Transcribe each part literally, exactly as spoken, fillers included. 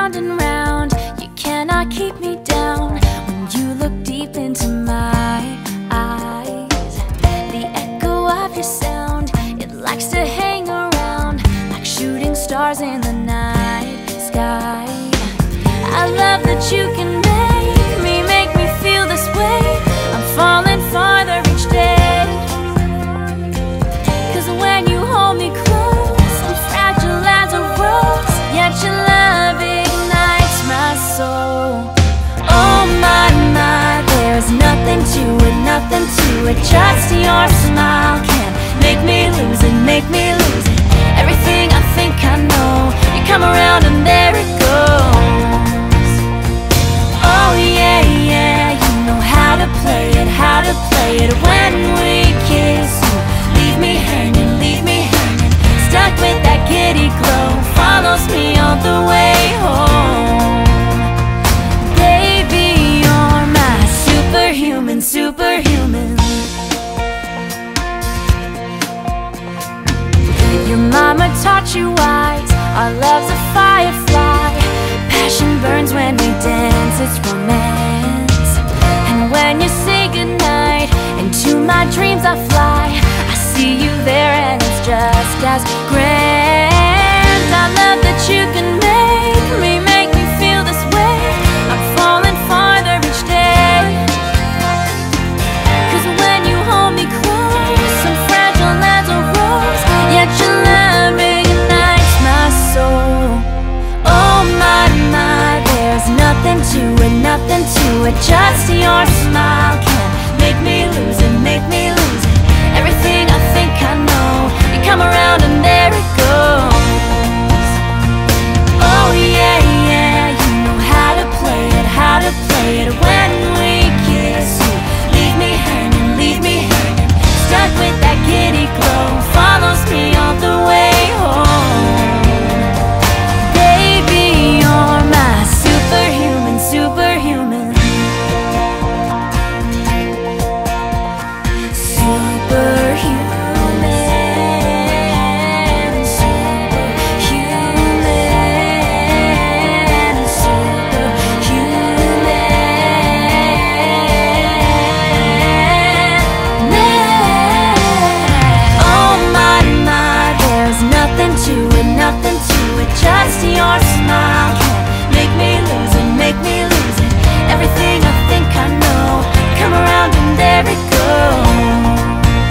round and round. You cannot keep me down when you look deep into my eyes. The echo of your sound, it likes to hang around like shooting stars in the night sky. I love that you can make me, make me feel this way. I'm falling farther each day, 'cause when you hold me close, I'm fragile as a rose, yet your love ignites my soul. Oh my, my, there's nothing to it, nothing to it. Just your smile can make me lose it, make me lose it. Everything I think I know, you come around and there it goes. Oh yeah, yeah, you know how to play it, how to play it. When we kiss, you leave me hanging, leave me hanging, stuck with that giddy glow, follows me all the way home. Baby, you're my superhuman, superhuman. Your mama taught you wise, our love's a firefly. Passion burns when we dance, it's romance. And when you say goodnight, into my dreams I fly. I see you there and it's just as grand. I love that you can make me, make me feel this way. I'm falling farther each day, 'cause when you hold me close, I'm fragile as a rose, yet your love ignites my soul. Oh my, my, there's nothing to it, nothing to it. Just your smile can make me lose it, make me lose it. Everything I think I know, you come around and there it goes. Oh yeah, yeah, you know how to play it, how to play it. When we kiss, you leave me hanging, leave me hanging, stuck with that giddy glow, follows me all the way home. Baby, you're my superhuman, superhuman. Just your smile can make me lose it, make me lose it. Everything I think I know, come around and there it goes.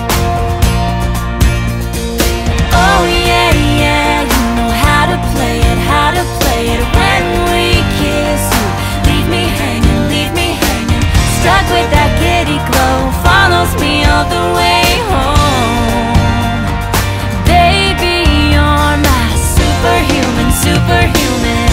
Oh yeah, yeah, you know how to play it, how to play it. When we kiss, you leave me hanging, leave me hanging, stuck with that giddy glow, follows me all the way home. Baby, you're my superhuman, superhuman.